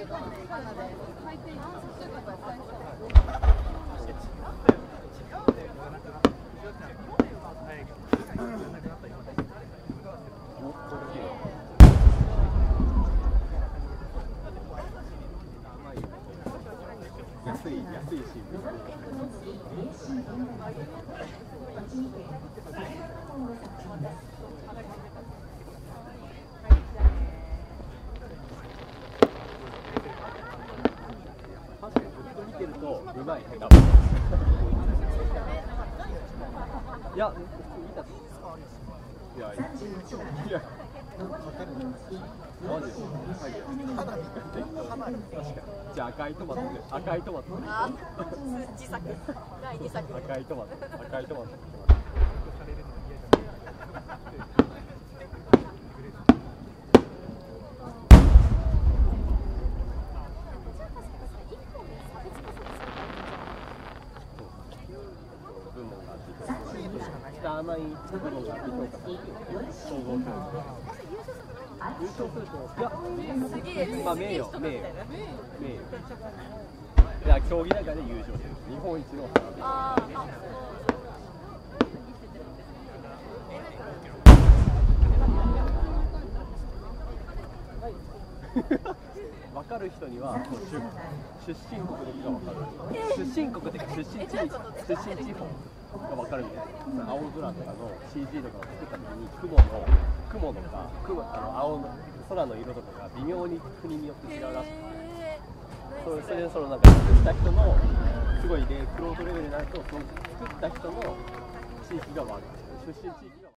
安い新聞。確かにずっと見てるとうまいね、多分。いや、見た。いや、マジで。じゃあ赤いトマトで、赤いトマト。 あ、自作。第2作。 赤いトマト、赤いトマト。汚い部分があって評価されて総合優勝すると、いや、まあ名誉。いや、競技大会で優勝してる。日本一の花火。分かる人には出身国だけが分かる。出身国っていうか出身地方が分かるみたいな。青空とかの CG とかを作った時に雲とか青の空の色とかが微妙に国によって違うらしくて、それでそのなんか作った人のすごいクロードレベルになると、その作った人の地域が分かる。出身地域が